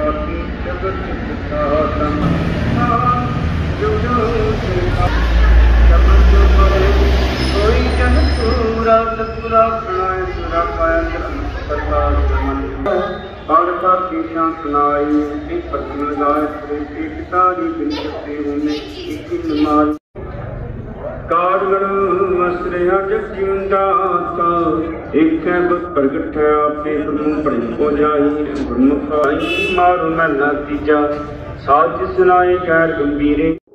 प्रगट है आपे गुरमुख पढ़ को जाई गुरमुख आई मारो महला तीजा साज सुनाए खैर गंभीरे।